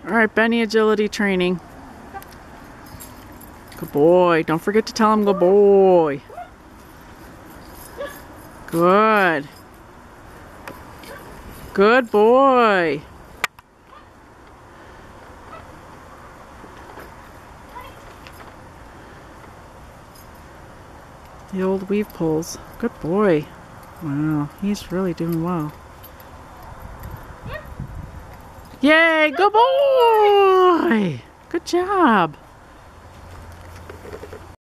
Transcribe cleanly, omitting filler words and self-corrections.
Alright, Benny, agility training. Good boy. Don't forget to tell him good boy. Good. Good boy. The old weave pulls. Good boy. Wow, he's really doing well. Yay, good boy! Good job.